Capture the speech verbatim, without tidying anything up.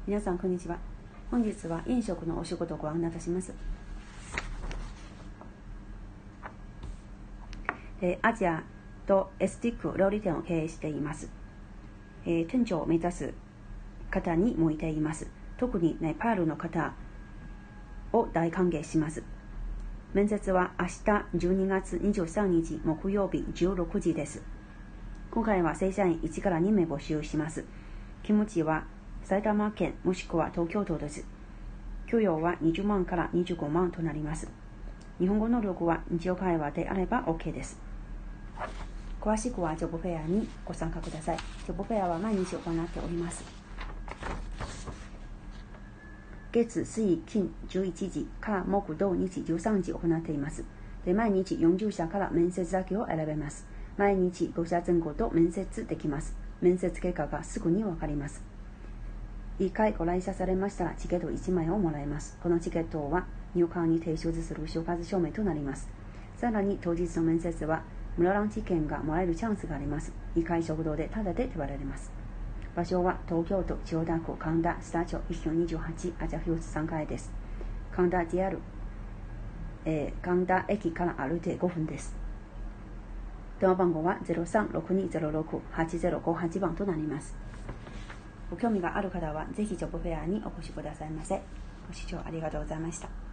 皆さんこんにちは。本日は飲食のお仕事をご案内いたします。えー、アジアとエスティック料理店を経営しています。えー、店長を目指す方に向いています。特にネパールの方を大歓迎します。面接は明日じゅうにがつにじゅうさんにち木曜日じゅうろくじです。今回は正社員いちからにめい募集します。勤務地は埼玉県もしくは東京都です。給与はにじゅうまんからにじゅうごまんとなります。日本語能力は日常会話であれば OK です。詳しくはジョブフェアにご参加ください。ジョブフェアは毎日行っております。月、水、金じゅういちじから木、土、日じゅうさんじ行っています。で、毎日よんじゅうしゃから面接だけを選べます。毎日ごしゃぜん後と面接できます。面接結果がすぐにわかります。いっかいご来社されましたらチケットいちまいをもらえます。このチケットは入館に提出する就活証明となります。さらに当日の面接は室蘭チ券がもらえるチャンスがあります。いっかい食堂でタダで配られます。場所は東京都千代田区神田スタ町いっきょうにじゅうはちアジャフィウスさんがいです。神田 ジェイアール、えー、神田駅から歩いてごふんです。電話番号は ゼロさんろくにゼロろくはちゼロごはち 番となります。ご興味がある方はぜひジョブフェアにお越しくださいませ。ご視聴ありがとうございました。